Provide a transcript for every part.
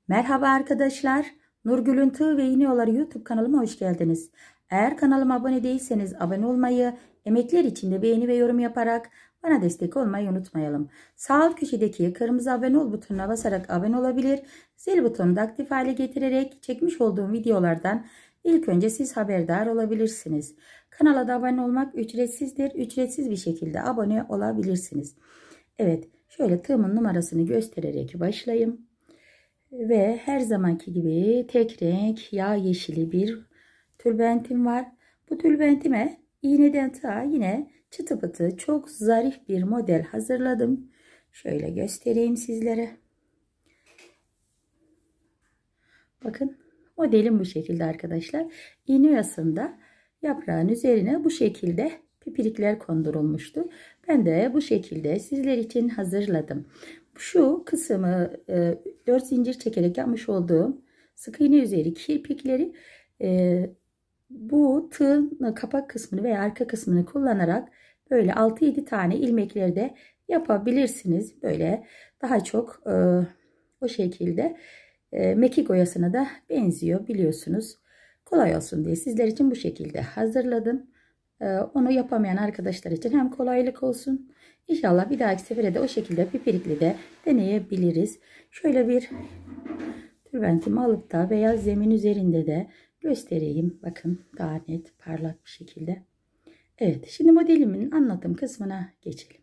Merhaba arkadaşlar. Nurgül'ün Tığ ve İğne Yolları YouTube kanalıma hoş geldiniz. Eğer kanalıma abone değilseniz abone olmayı, emekler için de beğeni ve yorum yaparak bana destek olmayı unutmayalım. Sağ alt köşedeki kırmızı abone ol butonuna basarak abone olabilir, zil butonunu da aktif hale getirerek çekmiş olduğum videolardan ilk önce siz haberdar olabilirsiniz. Kanala da abone olmak ücretsizdir. Ücretsiz bir şekilde abone olabilirsiniz. Evet, şöyle tığımın numarasını göstererek başlayayım. Ve her zamanki gibi tek renk yağ yeşili bir tülbentim var. Bu tülbentime iğneden tığa yine çıtı pıtı çok zarif bir model hazırladım. Şöyle göstereyim sizlere. Bakın modelim bu şekilde arkadaşlar. İğne oyasında yaprağın üzerine bu şekilde pipirikler kondurulmuştu. Ben de bu şekilde sizler için hazırladım. Şu kısmı 4 zincir çekerek yapmış olduğum sık iğne üzeri kirpikleri bu tığın kapak kısmını veya arka kısmını kullanarak böyle 6-7 tane ilmeklerde yapabilirsiniz. Böyle daha çok o şekilde mekik oyasına da benziyor biliyorsunuz. Kolay olsun diye sizler için bu şekilde hazırladım. Onu yapamayan arkadaşlar için hem kolaylık olsun. İnşallah bir dahaki sefere de o şekilde pipirikli de deneyebiliriz. Şöyle bir tülbentimi alıp da beyaz zemin üzerinde de göstereyim. Bakın daha net parlak bir şekilde. Evet, şimdi modelimin anlatım kısmına geçelim.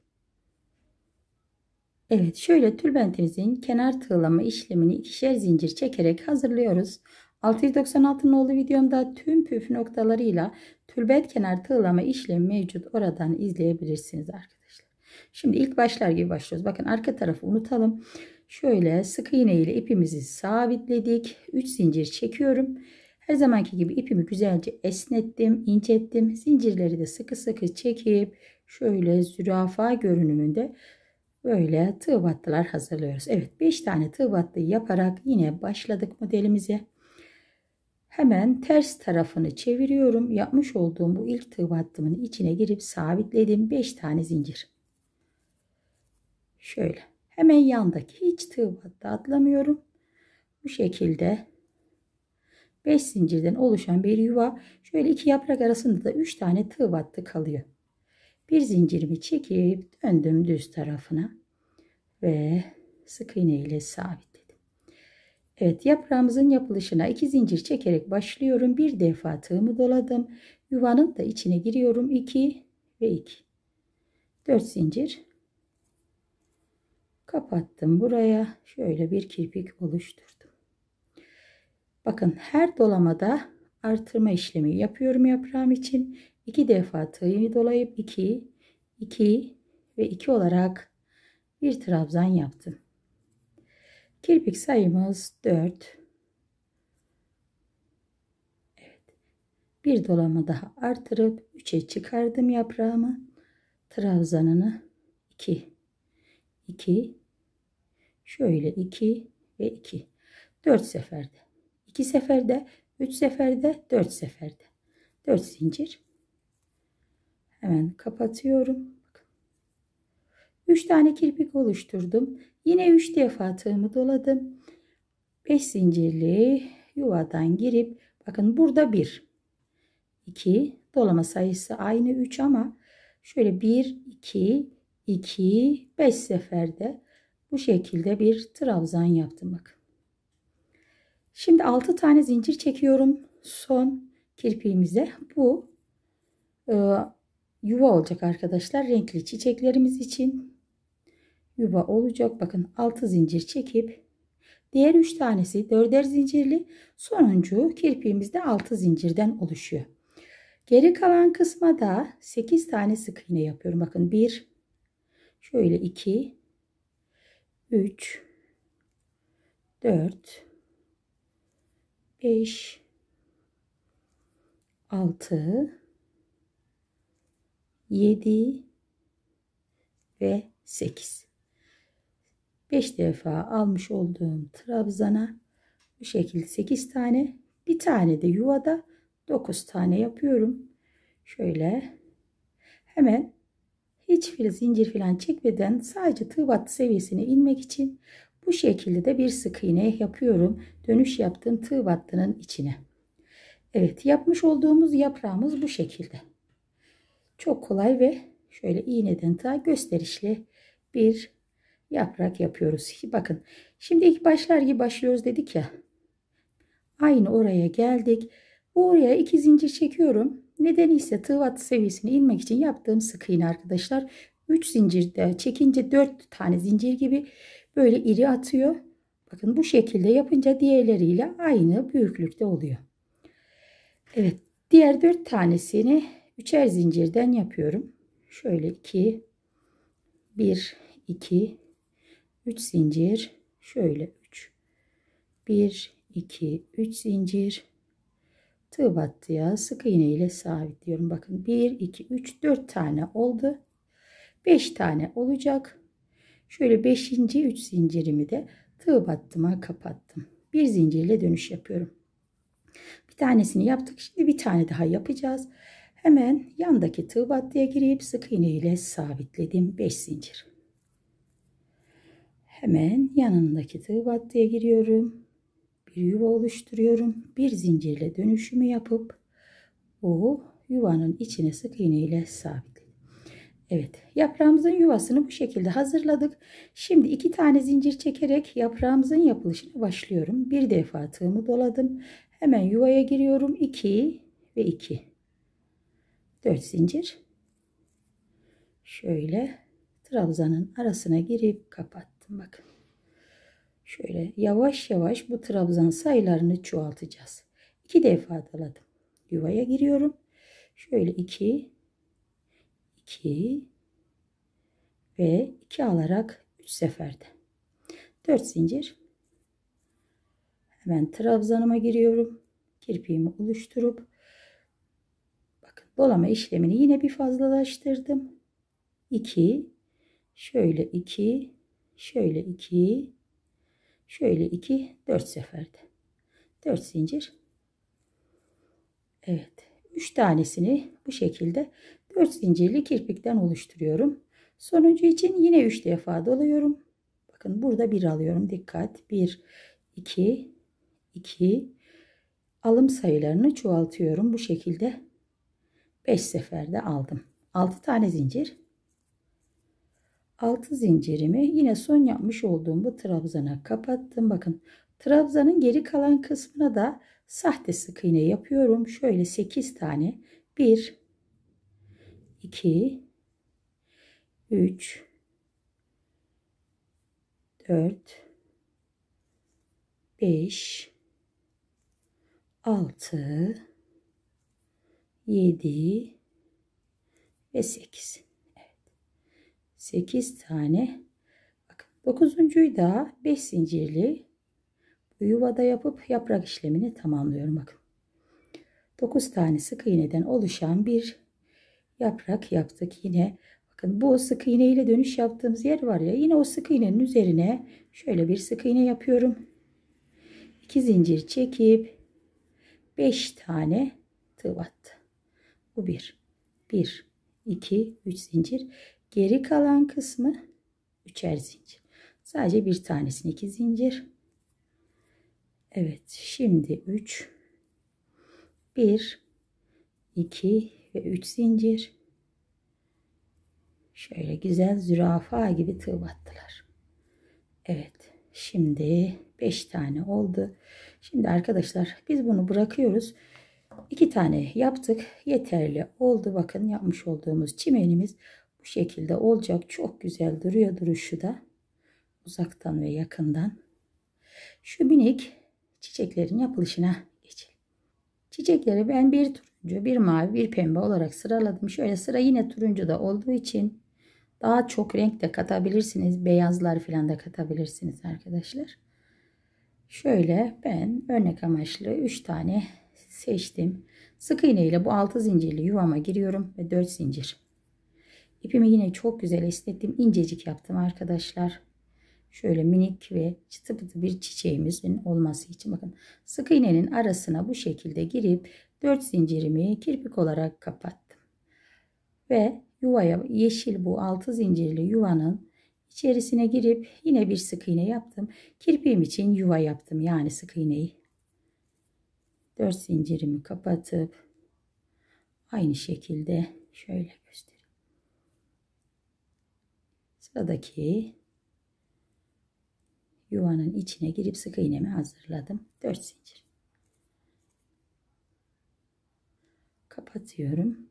Evet, şöyle tülbentimizin kenar tığlama işlemini ikişer zincir çekerek hazırlıyoruz. 696 nolu videomda tüm püf noktalarıyla tülbent kenar tığlama işlemi mevcut. Oradan izleyebilirsiniz arkadaşlar. Şimdi ilk başlar gibi başlıyoruz. Bakın arka tarafı unutalım. Şöyle sık iğne ile ipimizi sabitledik. 3 zincir çekiyorum. Her zamanki gibi ipimi güzelce esnettim, incettim. Zincirleri de sıkı sıkı çekip şöyle zürafa görünümünde böyle tığ battılar hazırlıyoruz. Evet, 5 tane tığ battı yaparak yine başladık modelimize. Hemen ters tarafını çeviriyorum. Yapmış olduğum bu ilk tığ battımın içine girip sabitledim. 5 tane zincir. Şöyle hemen yandaki hiç tığ battı atlamıyorum. Bu şekilde 5 zincirden oluşan bir yuva. Şöyle iki yaprak arasında da 3 tane tığ battı kalıyor. Bir zincirimi çekip döndüm düz tarafına ve sık iğne ile sabitledim. Evet, yaprağımızın yapılışına 2 zincir çekerek başlıyorum. Bir defa tığımı doladım. Yuvanın da içine giriyorum. 2 ve 2. 4 zincir. Kapattım buraya. Şöyle bir kirpik oluşturdum. Bakın her dolamada artırma işlemi yapıyorum yaprağım için. 2 defa tığımı dolayıp 2, 2 ve 2 olarak bir trabzan yaptım. Kirpik sayımız 4. Evet. Bir dolama daha artırıp 3'e çıkardım yaprağımı. Trabzanını 2, 2, şöyle 2 ve 2. 4 seferde. 2 seferde, 3 seferde, 4 seferde. 4 zincir. Hemen kapatıyorum. 3 tane kirpik oluşturdum. Yine 3 defa tığımı doladım. 5 zincirli yuvadan girip bakın burada 1, 2, dolama sayısı aynı 3 ama şöyle 1, 2, 2, 5 seferde bu şekilde bir trabzan yaptım bakın. Şimdi 6 tane zincir çekiyorum son kirpiğimize. Bu yuva olacak arkadaşlar. Renkli çiçeklerimiz için yuva olacak. Bakın 6 zincir çekip diğer 3 tanesi 4'er zincirli, sonuncu kirpiğimiz de 6 zincirden oluşuyor. Geri kalan kısma da 8 tane sık iğne yapıyorum. Bakın 1, şöyle 2, 3, 4, 5, 6, 7 ve 8. 5 defa almış olduğum trabzana bu şekilde 8 tane, bir tane de yuvada 9 tane yapıyorum. Şöyle hemen hiç zincir falan çekmeden sadece tığ battı seviyesine inmek için Bu şekilde de bir sık iğne yapıyorum. Dönüş yaptığım tığ battının içine. Evet, yapmış olduğumuz yaprağımız bu şekilde. Çok kolay ve şöyle iğneden ta gösterişli bir yaprak yapıyoruz. Bakın şimdi ilk başlar gibi başlıyoruz dedik ya. Aynı oraya geldik. Oraya 2 zincir çekiyorum. Nedeni ise tığ battı seviyesine inmek için yaptığım sık iğne arkadaşlar. 3 zincir de çekince 4 tane zincir gibi böyle iri atıyor. Bakın bu şekilde yapınca diğerleriyle aynı büyüklükte oluyor. Evet, diğer 4 tanesini 3'er zincirden yapıyorum. Şöyle 2 1 2 3 zincir, şöyle 3 1 2 3 zincir, tığ battıya sık iğne ile sabitliyorum. Bakın 1 2 3 4 tane oldu. 5 tane olacak. Şöyle 5. 3 zincirimi de tığ battıma kapattım. Bir zincirle dönüş yapıyorum. Bir tanesini yaptık. Şimdi bir tane daha yapacağız. Hemen yandaki tığ battıya girip sık iğne ile sabitledim. 5 zincir. Hemen yanındaki tığ battıya giriyorum. Bir yuva oluşturuyorum. Bir zincirle dönüşümü yapıp o yuvanın içine sık iğne ile sabitledim. Evet, yaprağımızın yuvasını bu şekilde hazırladık. Şimdi 2 tane zincir çekerek yaprağımızın yapılışına başlıyorum. Bir defa tığımı doladım. Hemen yuvaya giriyorum. 2 ve 2. 4 zincir. Şöyle trabzanın arasına girip kapattım. Bakın. Şöyle yavaş yavaş bu trabzan sayılarını çoğaltacağız. 2 defa doladım. Yuvaya giriyorum. Şöyle 2 2 ve 2 alarak 3 seferde 4 zincir. Hemen trabzanıma giriyorum. Kirpiğimi oluşturup bakın dolama işlemini yine bir fazlalaştırdım. 2 şöyle 2 şöyle 2 şöyle 2 4 seferde 4 zincir. Evet, 3 tanesini bu şekilde 4 zincirli kirpikten oluşturuyorum. Sonuncu için yine 3 defa doluyorum. Bakın burada 1 alıyorum. Dikkat. 1 2 2 alım sayılarını çoğaltıyorum. Bu şekilde 5 seferde aldım. 6 tane zincir. 6 zincirimi yine son yapmış olduğum bu trabzana kapattım. Bakın trabzanın geri kalan kısmına da sahte sık iğne yapıyorum. Şöyle 8 tane. 1 2 3 4 5 6 7 ve 8. Evet. 8 tane. Bakın 9'uncuyu da 5 zincirli bu yuvada yapıp yaprak işlemini tamamlıyorum. Bakın 9 tane sık iğneden oluşan bir yaprak yaptık. Yine bakın bu sık iğne ile dönüş yaptığımız yer var ya, yine o sık iğnenin üzerine şöyle bir sık iğne yapıyorum. 2 zincir çekip 5 tane tığ battı. Bu 1 2 3 zincir. Geri kalan kısmı 3'er zincir. Sadece bir tanesini 2 zincir. Evet, şimdi 3 1 2 ve 3 zincir. Şöyle güzel zürafa gibi tığ battılar. Evet, şimdi 5 tane oldu. Şimdi arkadaşlar biz bunu bırakıyoruz. 2 tane yaptık. Yeterli oldu. Bakın yapmış olduğumuz çimenimiz bu şekilde olacak. Çok güzel duruyor duruşu da. Uzaktan ve yakından. Şu minik çiçeklerin yapılışına geçelim. Çiçekleri ben bir turuncu, bir mavi, bir pembe olarak sıraladım. Şöyle sıra yine turuncu da olduğu için daha çok renk de katabilirsiniz. Beyazlar falan da katabilirsiniz arkadaşlar. Şöyle ben örnek amaçlı 3 tane seçtim. Sık iğne ile bu 6 zincirli yuvama giriyorum ve 4 zincir. İpimi yine çok güzel esnettim. İncecik yaptım arkadaşlar. Şöyle minik ve çıtı pıtı bir çiçeğimizin olması için bakın sık iğnenin arasına bu şekilde girip 4 zincirimi kirpik olarak kapattım. Ve yuvaya yeşil bu 6 zincirli yuvanın İçerisine girip yine bir sık iğne yaptım. Kirpiğim için yuva yaptım. Yani sık iğneyi. 4 zincirimi kapatıp aynı şekilde şöyle göstereyim. Sıradaki yuvanın içine girip sık iğnemi hazırladım. 4 zincir. Kapatıyorum.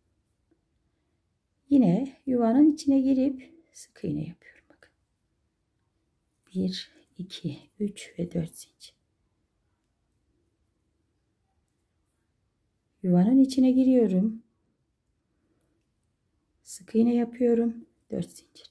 Yine yuvanın içine girip sık iğne yapıyorum. Bakın. 1, 2, 3 ve 4 zincir. Yuvanın içine giriyorum. Sık iğne yapıyorum. 4 zincir.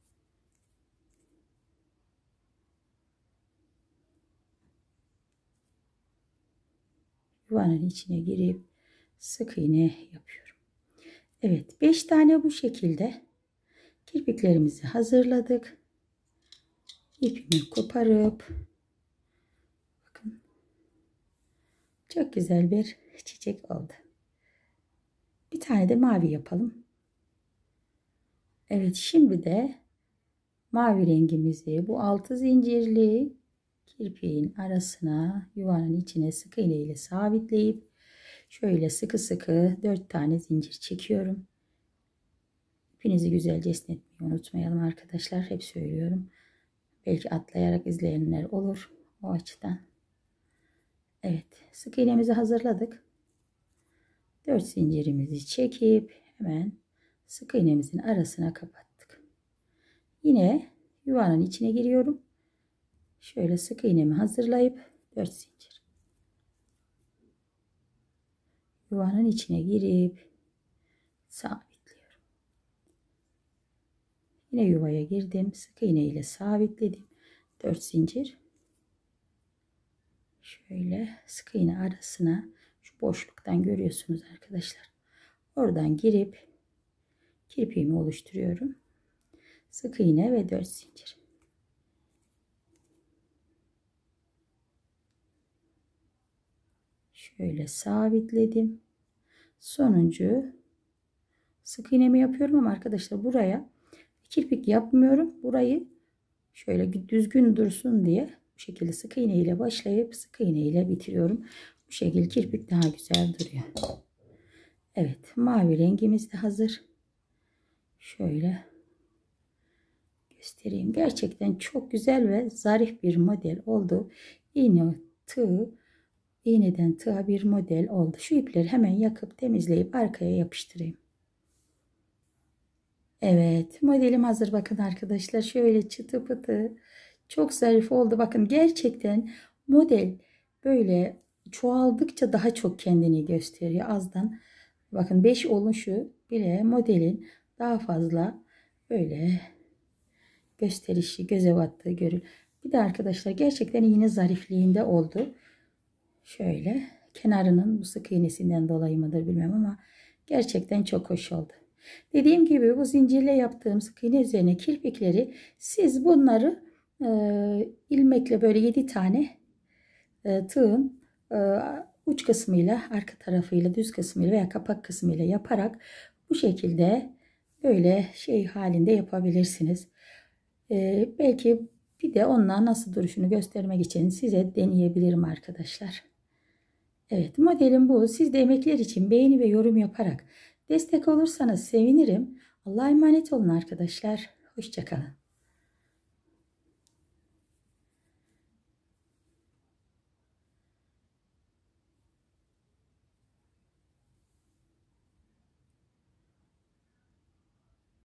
Yuvanın içine girip sık iğne yapıyorum. Evet, 5 tane bu şekilde kirpiklerimizi hazırladık. İpimi koparıp bakın çok güzel bir çiçek oldu. Bir tane de mavi yapalım. Evet, şimdi de mavi rengimizi bu 6 zincirli kirpiğin arasına yuvanın içine sık iğne ile sabitleyip şöyle sıkı sıkı 4 tane zincir çekiyorum. İpinizi güzelce esnetmeyi unutmayalım arkadaşlar. Hep söylüyorum. Belki atlayarak izleyenler olur o açıdan. Evet, sık iğnemizi hazırladık. 4 zincirimizi çekip hemen sık iğnemizin arasına kapattık. Yine yuvanın içine giriyorum. Şöyle sık iğnemi hazırlayıp 4 zincir. Yuvanın içine girip sabitliyorum. Yine yuvaya girdim. Sık iğne ile sabitledim. 4 zincir. Şöyle sık iğne arasına şu boşluktan görüyorsunuz arkadaşlar. Oradan girip kirpiğimi oluşturuyorum. Sık iğne ve 4 zincir. Şöyle sabitledim. Sonuncu sık iğnemi yapıyorum ama arkadaşlar buraya kirpik yapmıyorum. Burayı şöyle düzgün dursun diye bu şekilde sık iğne ile başlayıp sık iğne ile bitiriyorum. Bu şekilde kirpik daha güzel duruyor. Evet, mavi rengimiz de hazır. Şöyle göstereyim. Gerçekten çok güzel ve zarif bir model oldu. İğne tığ, iğneden tığa bir model oldu. Şu ipleri hemen yakıp temizleyip arkaya yapıştırayım. Evet, modelim hazır. Bakın arkadaşlar, şöyle çıtı pıtı çok zarif oldu. Bakın gerçekten model böyle çoğaldıkça daha çok kendini gösteriyor. Azdan bakın 5 oluşu bile modelin daha fazla böyle gösterişi, göze battığı görül. Bir de arkadaşlar gerçekten iğne zarifliğinde oldu. Şöyle kenarının bu sık iğnesinden dolayı mıdır bilmem ama gerçekten çok hoş oldu. Dediğim gibi bu zincirle yaptığım sık iğne üzerine kirpikleri siz bunları ilmekle böyle 7 tane tığın uç kısmıyla, arka tarafıyla, düz kısmıyla veya kapak kısmıyla yaparak bu şekilde böyle şey halinde yapabilirsiniz. Belki bir de onunla nasıl duruşunu göstermek için size deneyebilirim arkadaşlar. Evet, modelim bu. Siz de emekler için beğeni ve yorum yaparak destek olursanız sevinirim. Allah'a emanet olun arkadaşlar. Hoşça kalın.